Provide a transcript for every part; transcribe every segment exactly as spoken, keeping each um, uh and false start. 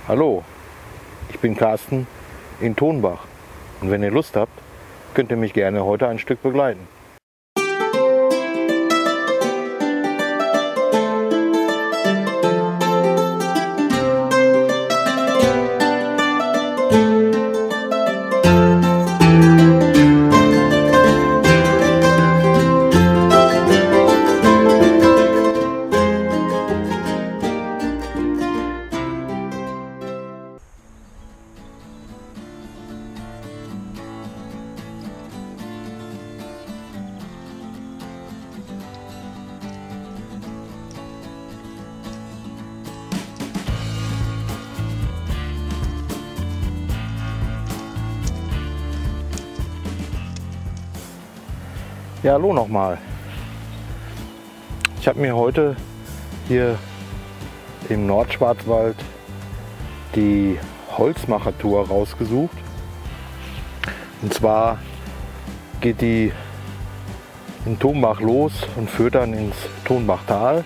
Hallo, ich bin Carsten in Tonbach und wenn ihr Lust habt, könnt ihr mich gerne heute ein Stück begleiten. Ja, hallo nochmal. Ich habe mir heute hier im Nordschwarzwald die Holzmacher-Tour rausgesucht. Und zwar geht die in Tonbach los und führt dann ins Tonbachtal.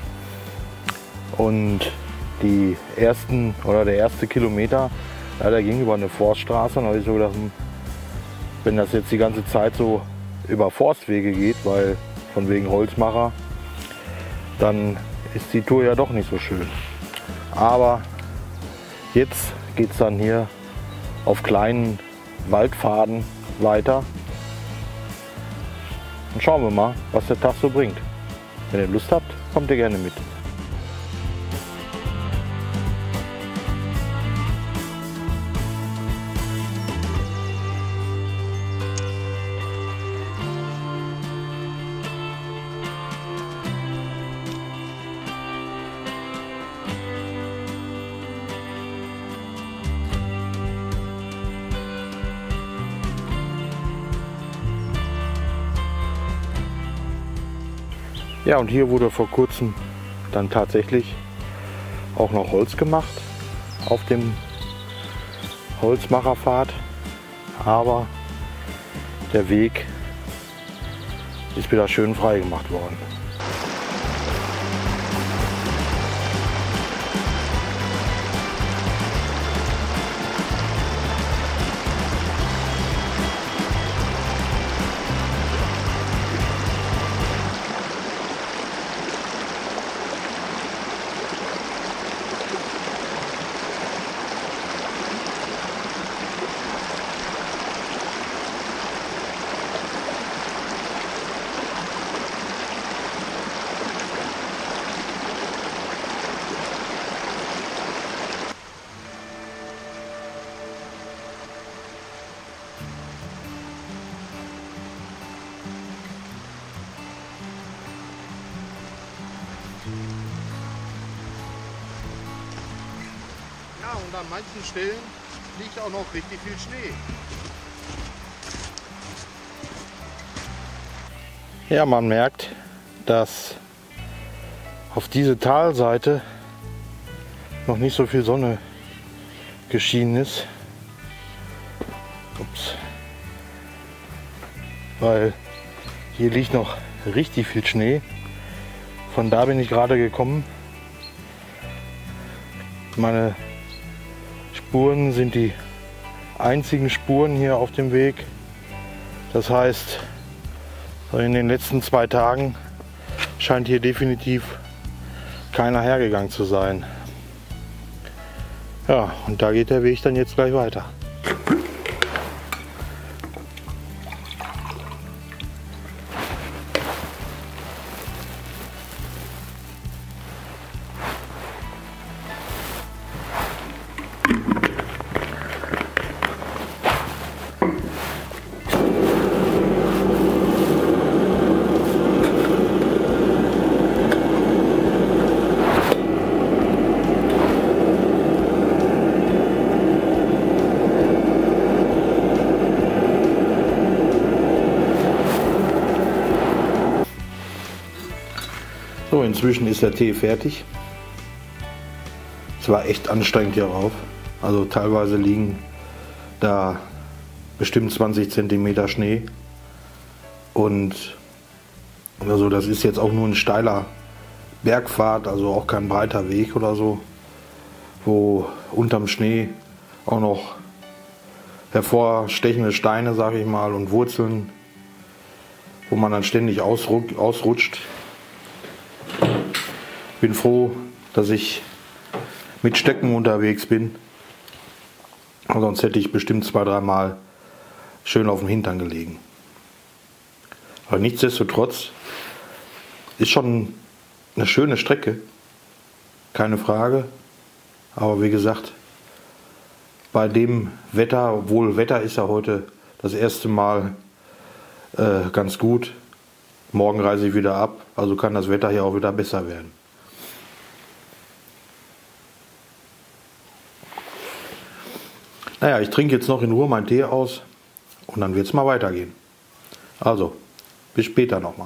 Und die ersten oder der erste Kilometer, ja, der ging über eine Forststraße. Und da habe ich so gedacht, wenn das jetzt die ganze Zeit so über Forstwege geht, weil von wegen Holzmacher, dann ist die Tour ja doch nicht so schön. Aber jetzt geht es dann hier auf kleinen Waldpfaden weiter. Und schauen wir mal, was der Tag so bringt. Wenn ihr Lust habt, kommt ihr gerne mit. Ja, und hier wurde vor kurzem dann tatsächlich auch noch Holz gemacht auf dem Holzmacherpfad, aber der Weg ist wieder schön frei gemacht worden. Ja, und an manchen Stellen liegt auch noch richtig viel Schnee. Ja, man merkt, dass auf diese Talseite noch nicht so viel Sonne geschienen ist. Ups. Weil hier liegt noch richtig viel Schnee. Von da bin ich gerade gekommen. Meine Spuren sind die einzigen Spuren hier auf dem Weg. Das heißt, in den letzten zwei Tagen scheint hier definitiv keiner hergegangen zu sein. Ja, und da geht der Weg dann jetzt gleich weiter. So, inzwischen ist der Tee fertig. Es war echt anstrengend hier rauf. Also teilweise liegen da bestimmt zwanzig Zentimeter Schnee. Und also das ist jetzt auch nur ein steiler Bergpfad, also auch kein breiter Weg oder so. wo unterm Schnee auch noch hervorstechende Steine, sage ich mal, und Wurzeln, wo man dann ständig ausrutscht. Bin froh, dass ich mit Stöcken unterwegs bin. Sonst hätte ich bestimmt zwei, dreimal schön auf dem Hintern gelegen. Aber nichtsdestotrotz ist schon eine schöne Strecke, keine Frage. Aber wie gesagt, bei dem Wetter, obwohl Wetter ist ja heute das erste Mal äh, ganz gut. Morgen reise ich wieder ab, also kann das Wetter hier auch wieder besser werden. Naja, ich trinke jetzt noch in Ruhe meinen Tee aus und dann wird es mal weitergehen. Also, bis später nochmal.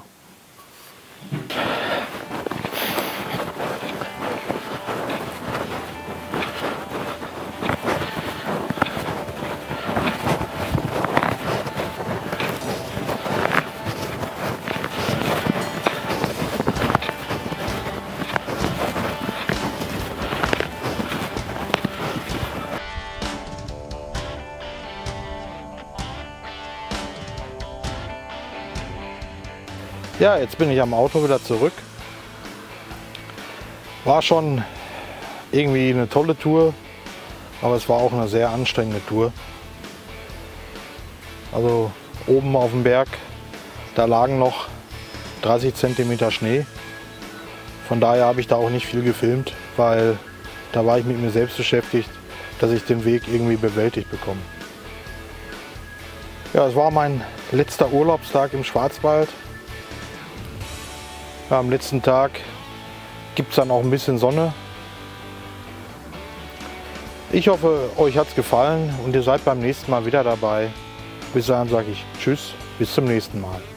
Ja, jetzt bin ich am Auto wieder zurück. War schon irgendwie eine tolle Tour, aber es war auch eine sehr anstrengende Tour. Also oben auf dem Berg, da lagen noch dreißig Zentimeter Schnee. Von daher habe ich da auch nicht viel gefilmt, weil da war ich mit mir selbst beschäftigt, dass ich den Weg irgendwie bewältigt bekomme. Ja, es war mein letzter Urlaubstag im Schwarzwald. Ja, am letzten Tag gibt es dann auch ein bisschen Sonne. Ich hoffe, euch hat es gefallen und ihr seid beim nächsten Mal wieder dabei. Bis dahin sage ich Tschüss, bis zum nächsten Mal.